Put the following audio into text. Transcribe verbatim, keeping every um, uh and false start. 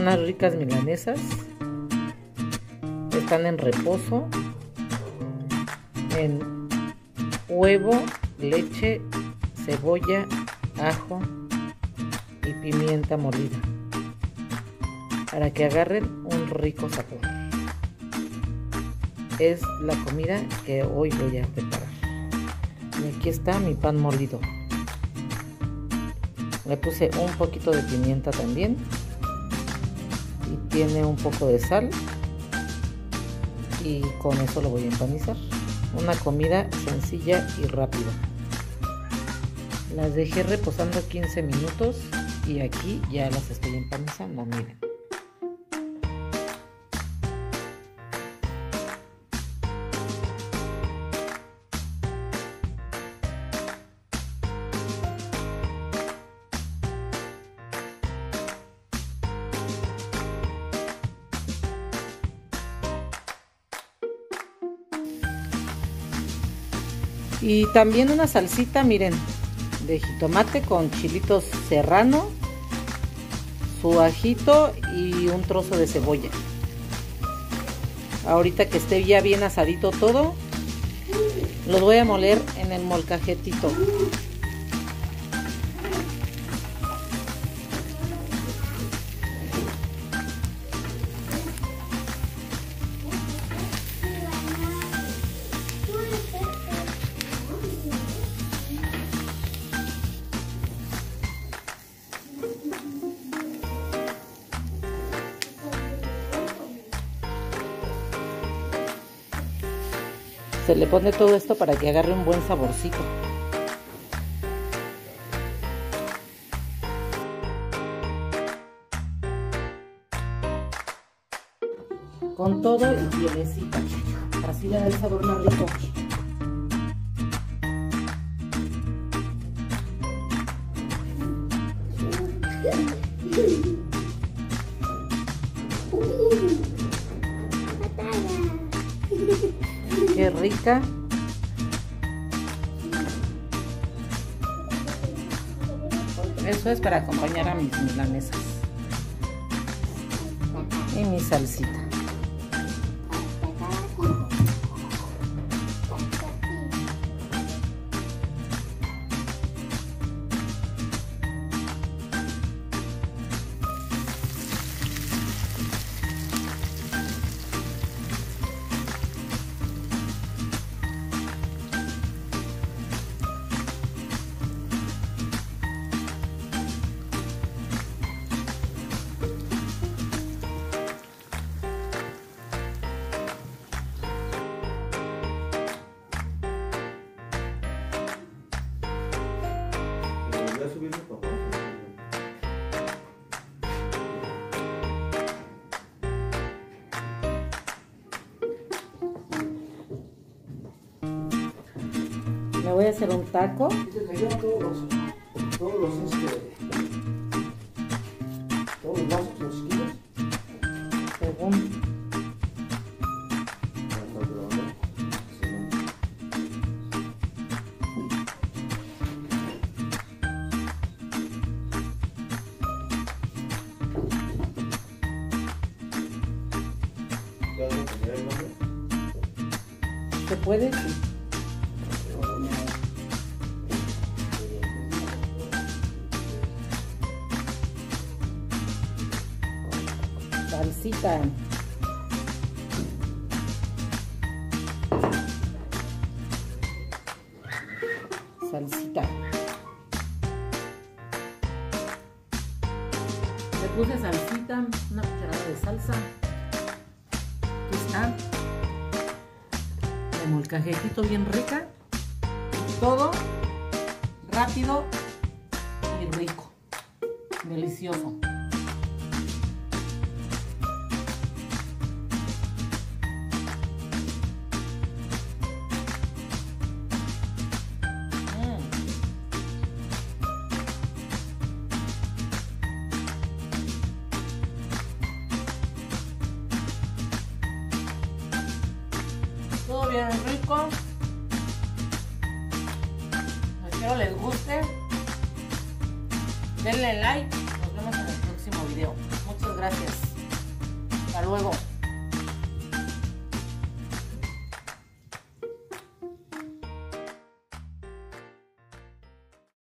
unas ricas milanesas. Están en reposo, en huevo, leche, cebolla, ajo y pimienta molida, para que agarren un rico sabor. Es la comida que hoy voy a preparar. Y aquí está mi pan molido. Le puse un poquito de pimienta también. Y tiene un poco de sal. Y con eso lo voy a empanizar. Una comida sencilla y rápida. Las dejé reposando quince minutos y aquí ya las estoy empanizando, miren. Y también una salsita, miren, de jitomate con chilitos serrano, su ajito y un trozo de cebolla. Ahorita que esté ya bien asadito todo, los voy a moler en el molcajetito. Se le pone todo esto para que agarre un buen saborcito. Con todo y pielecita, así le da el sabor más rico. Qué rica. Eso es para acompañar a mis milanesas. Y mi salsita. Me voy a hacer un taco. Todos los, todos los, este, todos los vasos, los kilos. Según. ¿Se puede? Sí. Salsita. Salsita. Le puse salsita, una cucharada de salsa. Aquí está. El molcajetito bien rica. Todo rápido y rico. Delicioso. Todo bien rico. Espero les guste. Denle like. Nos vemos en el próximo video. Muchas gracias. gracias. Hasta luego.